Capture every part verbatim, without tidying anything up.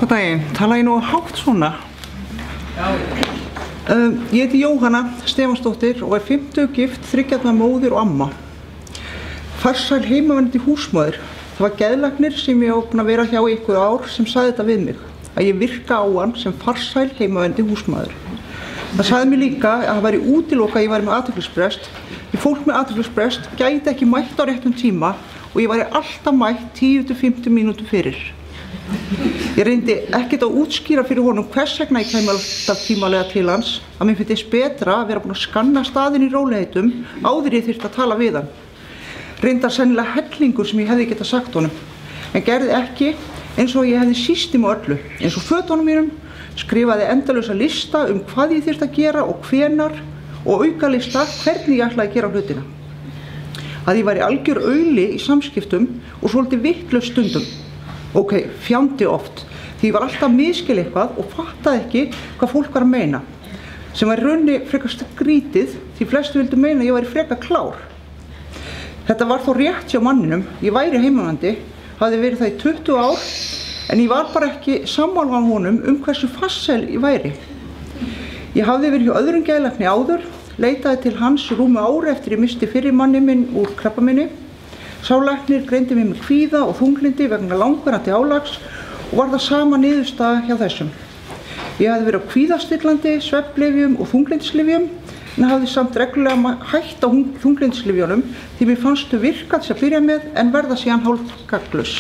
Góðan daginn, tala ég nú hátt svona? Um, ég heiti Jóhanna Stefánsdóttir og er fimmtugt gift, þriggja barna móðir og amma. Farsæl heimavinnandi húsmóðir. Það var geðlæknir sem ég á búin að vera hjá í einhver ár sem sagði þetta við mig, að ég virka á hann sem farsæl heimavinnandi húsmóðir. Það sagði mér líka að það væri útilokað að ég væri með athyglisbrest, því fólk með athyglisbrest gæti ekki mætt á réttum tíma og ég væri alltaf mætt tíu til fimmtán mínútur fyrir. Ég reyndi ekkert að útskýra fyrir honum hvers vegna ég kæmi alltaf tímalega til hans, að mér finnst betra að vera búin að skanna staðinn í rólegheitum áður ég þyrfti að tala við hann. Reyndar sennilega hellingur sem ég hefði getað sagt honum, en gerði ekki eins og ég hefði síst í mig öllu, eins og fötunum mínum, skrifaði endalausa lista um hvað ég þyrfti að gera og hvenar og auka lista hvernig ég ætlaði að gera hlutina. Að ég væri algjör auli í samskiptum og svolítið vitlaus stundum. Ok, fjandi oft, því ég var alltaf að misskilja eitthvað og fattaði ekki hvað fólk var að meina, sem var í rauninni frekar skrítið, því flestu vildu meina að ég væri frekar klár. Þetta var þó rétt hjá manninum, ég væri heimavandi, hafði verið það í tuttugu ár, en ég var bara ekki sammála á honum um hversu farsæl ég væri. Ég hafði verið hjá öðrum geðlækni áður, leitaði til hans rúmu ári eftir ég missti fyrri manni minn úr krabbameini. Sá læknir greindi mig með kvíða og þunglyndi vegna langvarandi álags og var það sama niðurstaða hjá þessum. Ég hafði verið á kvíðastillandi, svefnlyfjum og þunglyndislyfjum, en hafði samt reglulega hætt á þunglyndislyfjunum því mér fannst þau virka til að byrja með en verða síðan hálf gagnslaus.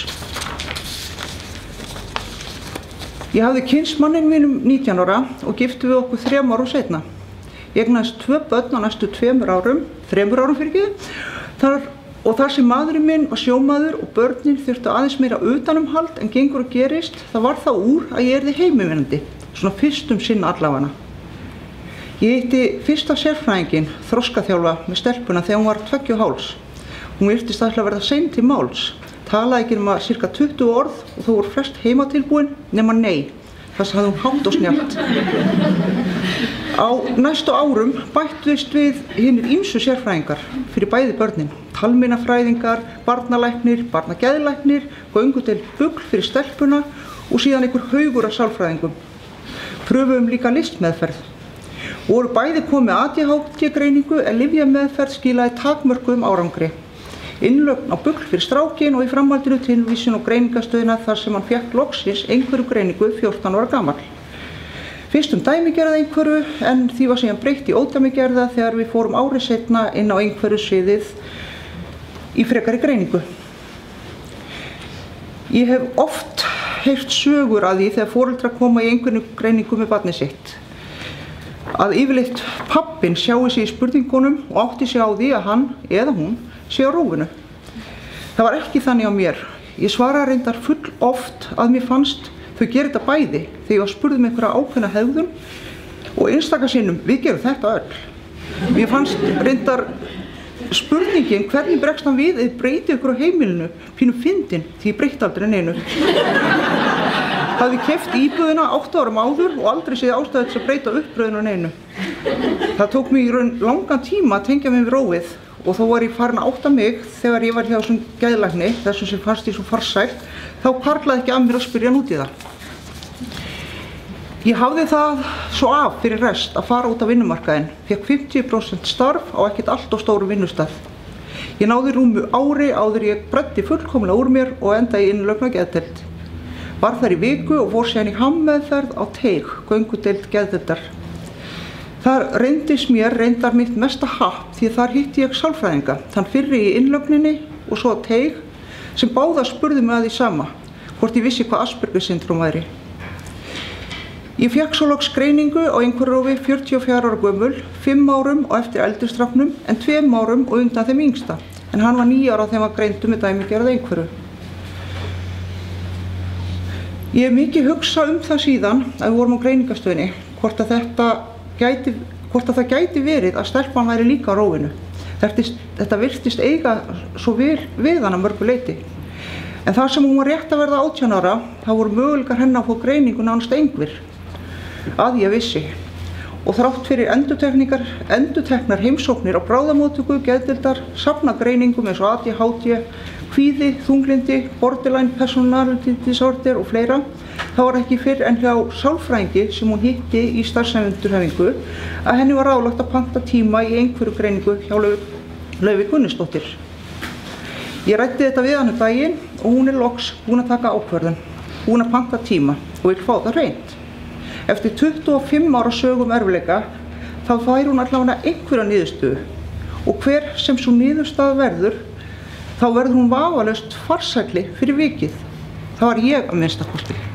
Ég hafði kynnst manninum mínum nítján ára og gifti við okkur þrem árum seinna. Ég eignaðist tvö börn á næstu tveimur árum, þremur árum fyrir ekki, þar Og þar sem maðurinn minn var sjómaður og börnin þurftu aðeins meira utanumhald en gengur og gerist, það var það úr að ég yrði heimavinnandi, svona fyrstum sinn allavega. Ég hitti fyrsta sérfræðinginn, þroskaþjálfa, með stelpuna þegar hún var tveggja og hálfs. Hún virtist ætla að verða sein til máls, talaði ekki nema cirka tuttugu orð og þó voru flest heimatilbúin nema nei, þess að hún hátt og snjallt. Á næstu árum bættust við hinir ýmsu sérfræðingar fyrir bæði börnin, talmeinafræðingar, barnalæknir, barnageðlæknir, göngudeild BUGL fyrir stelpuna og síðan einhver haugur af sálfræðingum. Pröfuðum líka listmeðferð. Voru bæði komið A D H D greiningu en lyfjameðferð skilaði takmörkuðum árangri. Innlögn á BUGL fyrir strákinn og í framhaldinu tilvísun og greiningastöðina þar sem hann fékk loksins einhverju greiningu fjórtán ára gamall. Fyrst um dæmigerða einhverju, en því var síðan breytt í ódæmigerða þegar við fórum ári seinna inn á einhverju sviðið í frekari greiningu. Ég hef oft heyrt sögur að því þegar foreldrar koma í einhverju greiningu með barnið sitt. Að yfirleitt pabbinn sjái sig í spurningunum og átti sig á því að hann, eða hún, sé á rófinu. Það var ekki þannig á mér. Ég svaraði reyndar full oft að mér fannst þau gera þetta bæði þegar ég var spurð um einhverja ákveðna hegðun og einstaka sinnum, við gerum þetta öll. Mér fannst reyndar spurningin hvernig bregst hann við eða breyti ykkur á heimilinu pínu fyndin því ég breytti aldrei neinu. Hafði keypt íbúðina átta árum áður og aldrei séð ástæðu til að breyta uppbröðinu á neinu. Það tók mig í raun langan tíma að tengja mig við rófið og þó var ég farin að átta mig þegar ég var hjá þessum geðlækni, þessum sem fannst ég svo farsælt, þá hvarflaði ekki að mér að spyrja hann út í það. Ég hafði það svo af fyrir rest að fara út á vinnumarkaðinn, fékk fimmtíu prósent starf á ekkert allt of stóru vinnustað. Ég náði rúmu ári áður ég bræddi fullkomlega úr mér og endaði í innlögn á geðdeild. Var þar í viku og fór síðan í hammeðferð á teig, göngudeild geðdeildar. Þar reyndist mér reyndar mitt mesta happ því þar hitti ég sálfræðinga, þann fyrri í innlögninni og svo á teig sem báða spurðu mig að því sama, hvort ég vissi hvað Asperger syndrom væri. Ég fékk svo loks greiningu á einhverrófi fjörutíu og fjögurra ára gömul, fimm árum og eftir eldri stráknum en tveim árum og undan þeim yngsta, en hann var níu ára þegar hann var greindur með dæmigerða einhverju. Ég hef mikið hugsað um það síðan að við vorum á greiningastöðinni, hvort að þetta Gæti, hvort að það gæti verið að stelpan væri líka á rófinu. Þetta, þetta virtist eiga svo vel við hann að mörgu leyti. En þar sem hún var rétt að verða átján ára, þá voru möguleikar hennar að fá greiningu nánast engir, að ég vissi. Og þrátt fyrir endurtekningar, endurteknar heimsóknir á bráðamóttöku, geðdeildar, safnagreiningum eins og A D H D, kvíði, þunglyndi, borderline personality disorder og fleira, Það var ekki fyrr en hjá sálfræðingi sem hún hitti í starfsendurhæfingu að henni var ráðlagt að panta tíma í einhverju greiningu hjá Laufey Gunnarsdóttur. Ég ræddi þetta við hann um daginn og hún er loks búin að taka ákvörðun, búin að panta tíma og vil fá það hreint. Eftir tuttugu og fimm ára sögum erfiðleika þá fær hún allavega einhverja niðurstöðu og hver sem sú niðurstaða verður, þá verður hún vafalaust farsælli fyrir vikið. Það var ég að minnsta kosti.